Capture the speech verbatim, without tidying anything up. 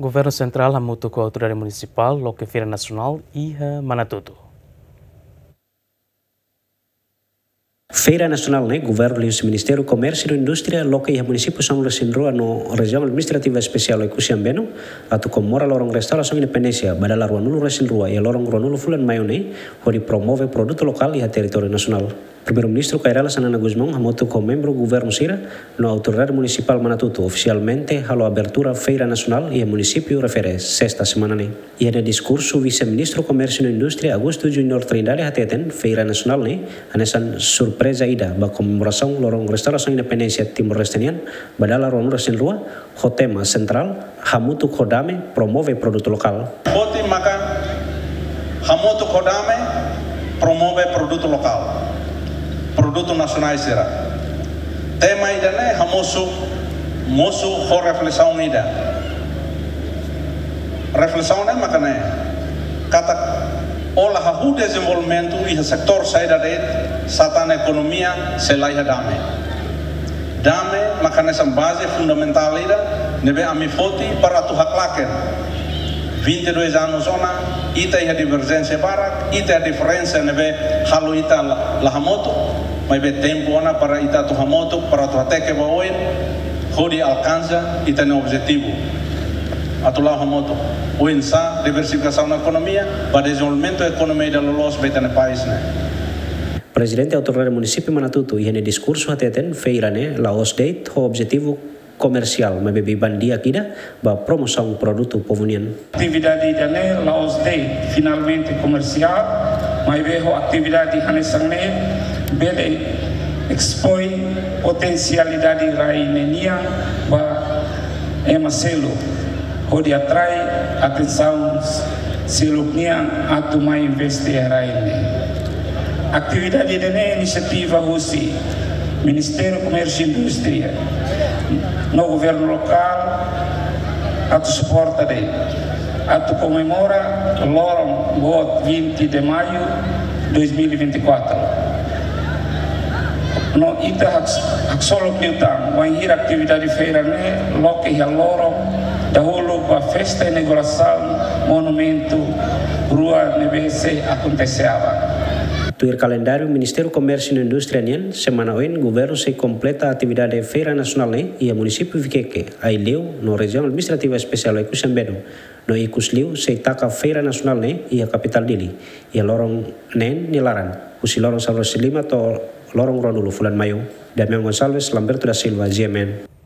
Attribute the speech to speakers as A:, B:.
A: Governo Central hamutu com a autoridade municipal, loque Feira Nacional e Manatuto.
B: Feira Nacional, né? Governo e o Ministério do Comércio e Indústria, loque e município São Luís Rua no região administrativa especial e Cusiambeno, atu comemora lorong restauração independência, badala rua nulu resin rua e lorong rua nulu fulan maio né, onde promove produto local e a território nacional. Primeiro-Ministro Kairala Sanana Guzmão hamutu com membro do governo Sira no autoridade municipal Manatuto, oficialmente halo abertura Feira Nacional e o município refere sexta semana né. E no discurso vice-ministro do Comércio e Indústria Augusto Junior Trindade hateten Feira Nacional né, anesan surpresa ida ba comemoração lorong restauração independência Timor-Leste badala rua resin rua, o tema central hamutu kodame promove produto local.
C: Boti maka hamutu kodame promove produto local. Produto nacional será. Tema ida né, hamosu, mosu for reflexão ida. Reflexão né, makanya kata olah hahu desenvolvimento e sektor saída rede, satan ekonomia selai dame. Dame makanya essa base fundamental ida, nebe amifoti para tu haklaken. vinte e dois anos ona, ita a divergência barak, ita a diferença nebe halu ita lahamoto, mas be tempo ona para ita tu hamoto, para tu hateke baoin, hodi alcança ita no objetivo. Atulah hamoto, oin sa diversificação na economia, para desenvolvimento economia da lolos beta no país né.
B: Presidente autoridade município Manatuto e no discurso hateten feira né, la osdate o objetivo comercial, mas bebê bandia aqui da promoção produto povunian.
D: Atividade da né, la osdate finalmente comercial, mas bebê atividade hanesang né, bebê expõe potencialidade rainenia ba emaselo, onde atrai atenção selupnya atu mai investir raine. Atividade da né, iniciativa Rusi, Ministério do Comércio e Indústria, no governo local, atu suporta de, atu comemora lorong buat vinte de maio de dois mil e vinte e quatro. No ita hak solo piutang, wahir atividade feira ne, loke ya lorong, dahulu ba festa inauguração monumento rua nebese aconteceava.
B: Tuir calendário Ministério do Comércio e Indústria nian semana oin governo se completa a atividade Feira Nacional né e a município Viqueque, aí leu no região administrativa especial e Cusiambeno, no Icusliu se taca Feira Nacional né e a capital dele, e a lorong nen nilaran, usi lorong Salvador Lima to lorong Rondulo Fulan Mayo, Damian Gonçalves, Lamberto da Silva, G M N.